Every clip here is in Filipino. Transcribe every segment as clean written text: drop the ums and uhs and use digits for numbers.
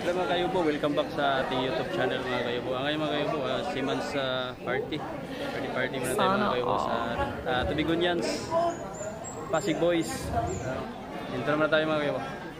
Hello mga kayubo, welcome back sa ating YouTube channel mga kayubo. Ngayon mga kayubo, Siemens party muna tayo mga kayubo sa Tubigonyans, Pasig Boys. Intro muna tayo mga kayubo.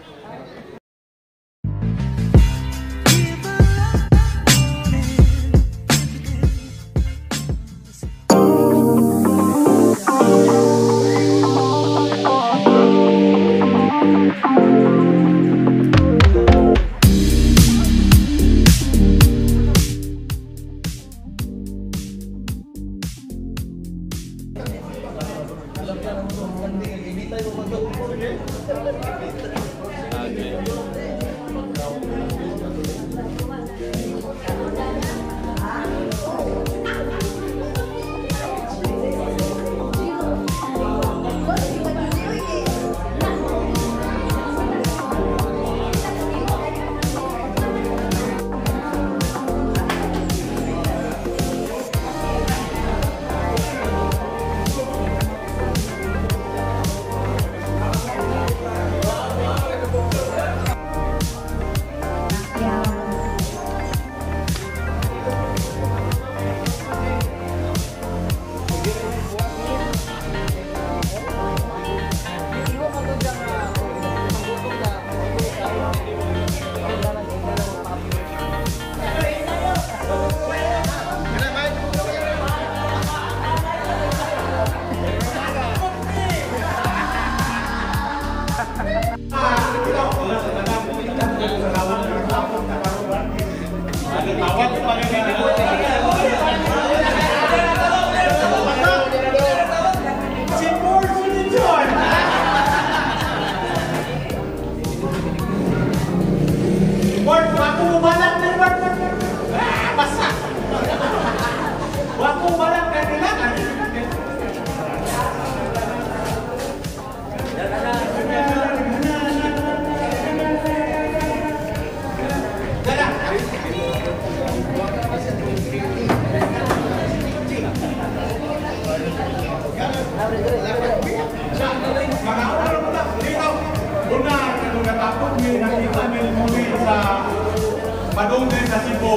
Padung din sa Cebu.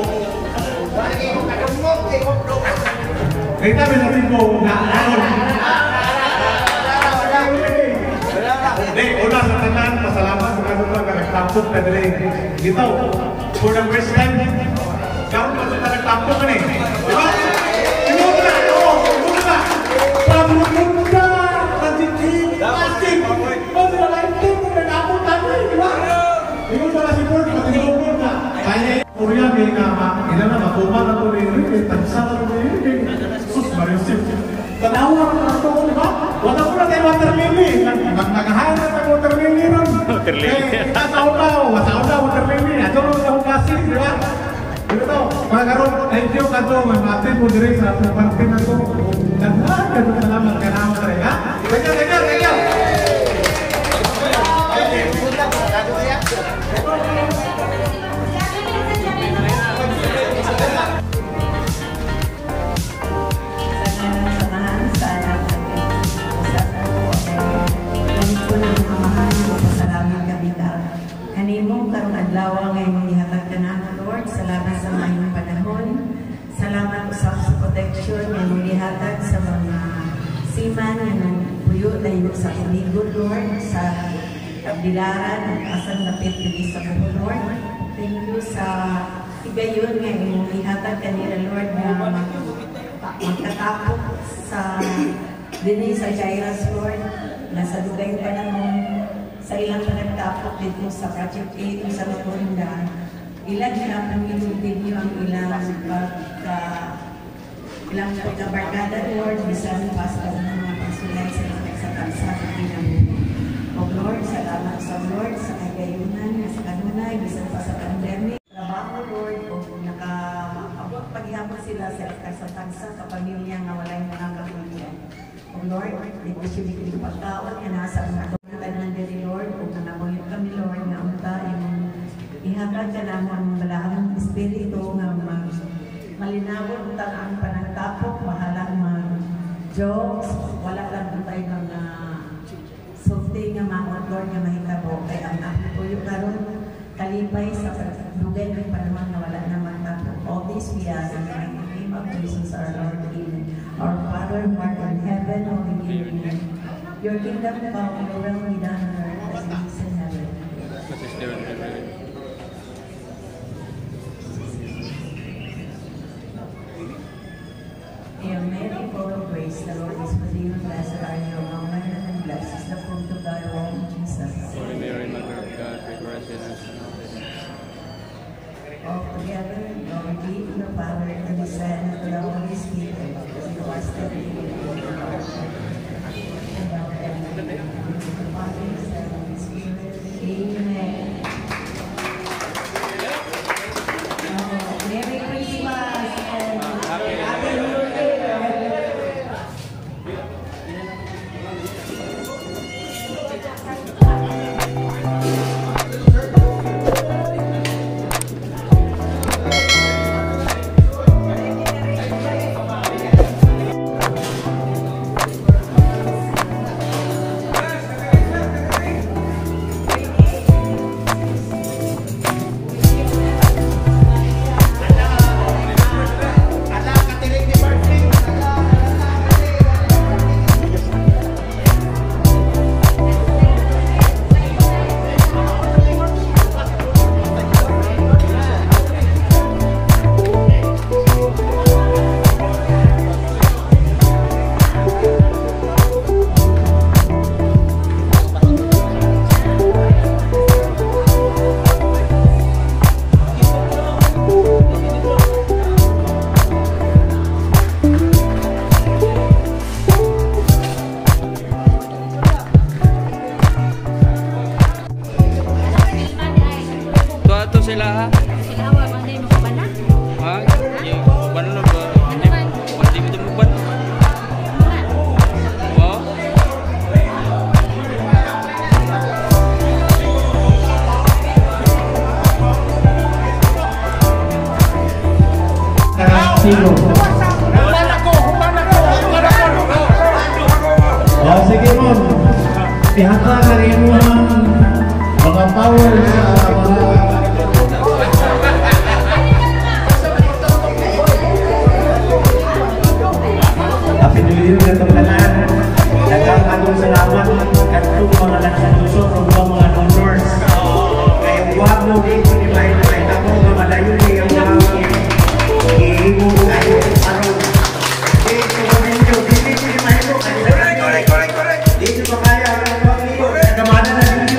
Kita sa Cebu na aron. Una sa tanan, pasalamat sa kanong mga nagtapok na dili. Dito, for the first time, karon pa sa nagtapok ni. Diba? Imuta! Imuta! Pamumuta! Pagtitig! Pagtitig! Pagtitig! Pagnamutan na, diba? Imuta na si Ford, patinulog na. Kaya Korea may ilan na makuha na ito rin, tansa na ito rin, sus, Mariusip. Tanawa na ito, di ba? Wala ko na tayo water lily. Naghahayan na tayo water lily ron. Water lily. Masaw water lily. Ito rin na hukasin, di ba? Dito, mga karoon, thank you kato, mga mo diri sa pagpapin na ito. Ganda, salamat ka naman tayo, ha? Thank you. Kanimong karong adlaw ngayong gihatag tanan Lord, salamat sa mayong panahon. Salamat usab sa protection ngayong gihatag sa mga seaman ngayong puyo dayon sa Iligon Lord, sa Kabilaran asang lapit dili sa buho Lord. Thank you sa higayon ngayong gihatag kanila Lord na magkatapok sa dinhi sa Jairus Lord, nasa dugay panahon sa ilang panagtapok dito sa Project 8 sa Macorinda. Ilang pinapamilog din niyo ang ilang pagkabarkada Lord, bisan pa sa mga pagsulay sa bansa sa Pilipinas. O Lord, salamat sa Lord sa kagayunan, sa kanunay, bisan pa sa pandemic. Trabaho Lord, o nakaabot paghihapon sila sa tansa kapamilya nga walay mga kapamilya. O Lord, dito siya bigyan pagkaon nga nasa mga tanan diri Lord, kung nanabuyot kami Lord, nga unta yung ihatag ka naman balahang espiritu nga malinawon ta ang panagtapok, mahalang mag-jokes, wala lang tayo mga sulti nga mga Lord nga mahitabo. Kaya ang aking puyo karon kalipay sa pandemic pa naman na wala naman ako. All this we ask in the name of Jesus our Lord. Amen. Our Father who art in heaven, holy be your name. Your kingdom come, your will be done on earth as it is in heaven. Hail Mary, full of grace, the Lord is with you. Blessed are you among women, and blessed is the fruit of thy womb, Jesus. Holy Mary, Mother of God, pray for us sinners now. All together, glory be to the Father, and to the Son, and to the Holy Spirit, as it was in the beginning, and now and ever. The Father, the Son, and the Holy Spirit. Amen. Merry Christmas and Happy New Year. Sila ha? Sila wa ba mo ka ba na? Ha? Yung ban na ba? Hindi mo mo ban? Oh? Oh, sige mo. Ihata na rin mo mga power sa mga Piniliw na itong tanan. Nagkakagong salamat katong mga nagsaluso kung mga donors. Kaya huwag mo dito ni Bahay na kahit ako nga malayo niya yung mga ihimo kayo araw. Dito ko ninyo, dito ni Bahay mo. Dito pa kaya ang mga niyo. Nagamana na ninyo.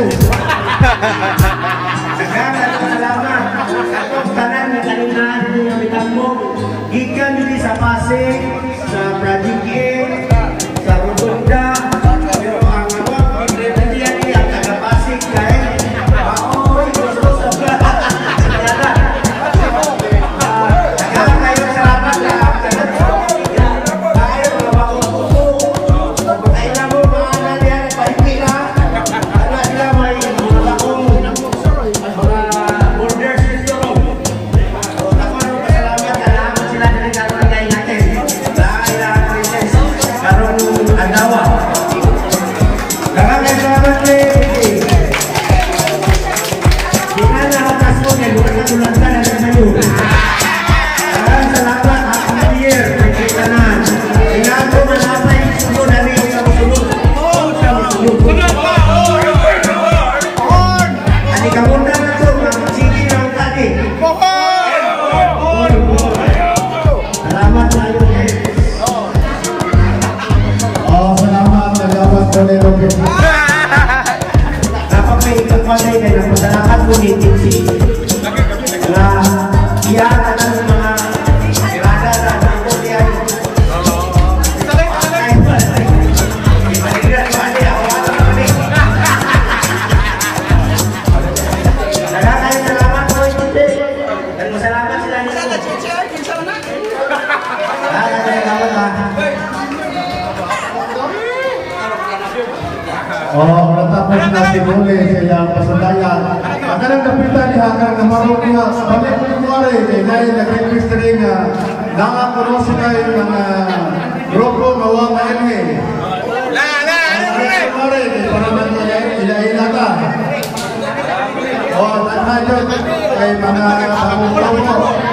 Nagkakagong salamat. Katong tanan na kalinaan mo yung bitang mo. Gikan nyo sa Pasig, sa Project A, sa Rotunda, pero ang hindi ang taga-Pasig kahit maoy, gusto sa kayo salamat na tayo mga makukupo kailan mo mga nalihan paipila ano sila may mga lakong mga borders dito o ako ano pasalamat salamat sila na nagkaroon kayo natin dahil ang princess karong adawa nakakay salamat kayo di na nakakas mo kayo bukan natulanda na sa'yo salamat happy year pagkitanan tingnan ko manapay gusto na rin sa musulog ani ka muna na ito sige na ang tali salamat na yun salamat nagabat ko nito dapat may ikapalay kayo na masalamat ko ni Tinsi na iyan ang mga irada na ako diyan salamat po dan masalamat sila nito Oh, natapos na si Bule sa iyang pasadayan. Akanang napita niya, akanang namarong niya sa balik ko yung mare, kaya dahil nag-register nga nakakuno sila yung grupo mawang na enwe. Mare, para man nila ka. Oh, Diyos, kay mga bagong grupo.